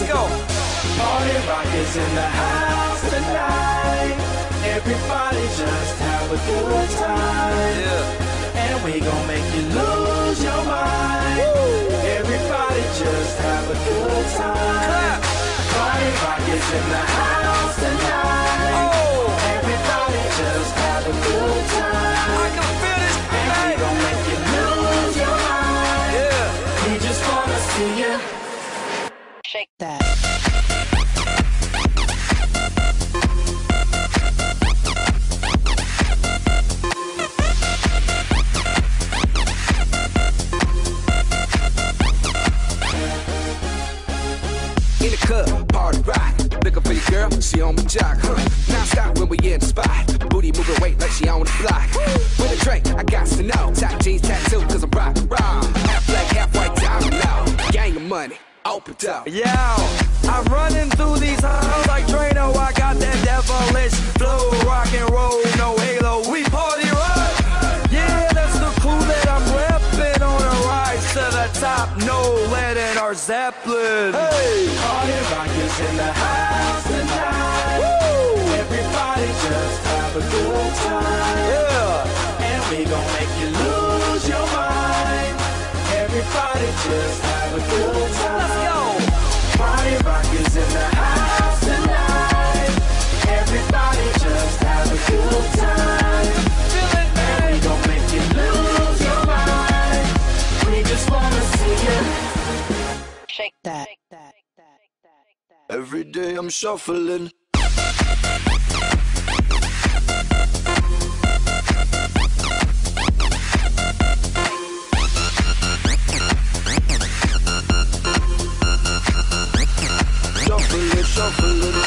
go. Party rock is in the house tonight. Everybody just have a good time. Yeah. And we gon' make you lose your mind. Woo. Everybody just have a good time. Clap. Party rock is in the house tonight. Oh. Everybody just have a good time. I can feel this And we tonight. gon' make you lose your mind. Yeah. We just wanna see you Shake that. In the club, party rock. Looking for your girl, she on my jock. Now stop when we in the spot. Booty moving weight like she on the block. With a drink, I got to know. Top jeans tattoo, cause I'm rock raw. Half black, half white, diamond low. Gang of money, open up. Yo, I'm running through these halls like Drano. I got that devilish flow, rock and roll, no halo. We party rock. Yeah, that's the clue that I'm repping on a rise to the top. No lead in our Zeppelin. Hey, Party rock is in the house tonight. Woo! Everybody just have a good time. yeah. And we gon' make you lose your mind. Everybody just have a good time. Let's go. Party rock is in the house tonight. Everybody just have a good time. Feel it, And we man. gon' make you lose your mind. We just wanna see you. Shake that. Every day I'm shuffling. Shuffling, shuffling.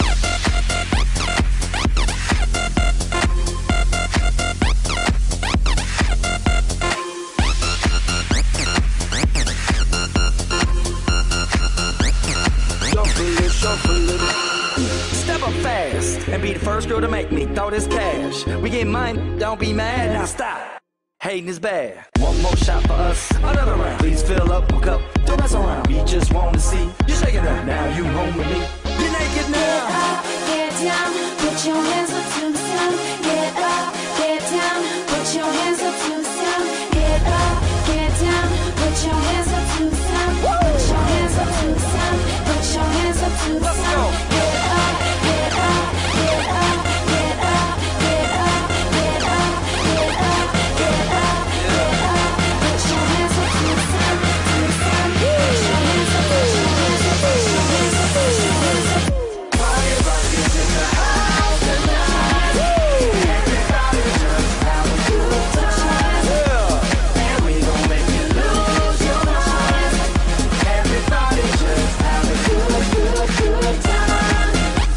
Shuffling, shuffling. Step up fast and be the first girl to make me throw this cash. We get mine, don't be mad. Now stop. Hating is bad. One more shot for us, another round. Please fill up my cup, don't mess around. We just want to see you shaking up. Now you home with me. You're naked Get now. up, get down, put your hands up to the sun. Get up, get down, put your hands up to the sun. Get up, get down, put your hands up to the sun. Put your hands up to the sun. Put your hands up to the Let's sun. go. Get up, get up, get up, get up, get up, get up, get up, get up, get up. Put your hands up to the sun, to the sun. Put your hands up, put your hands up, put your hands up, put your hands up. Party rock is in the house tonight. Everybody just have a good time. Yeah. And we gon' make you lose your mind. Everybody just have a good time.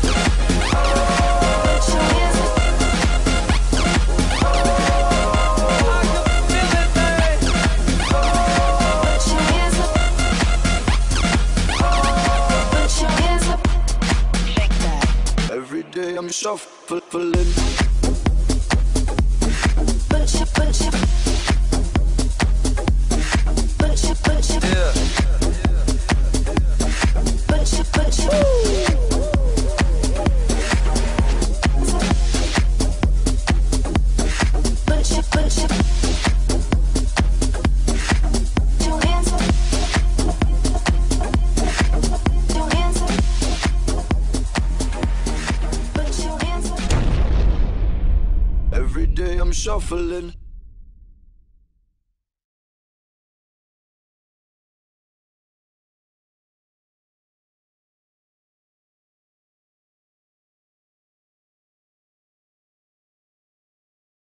Put your hands up. I can feel it, man. Put your hands up. Put your hands up. Shake that. Every day I'm shuffling. Put your, put your, put your, put your, Yeah. put your, put your. Put your, put your. Your hands up. Your hands up. Put your hands up. Every day I'm shuffling.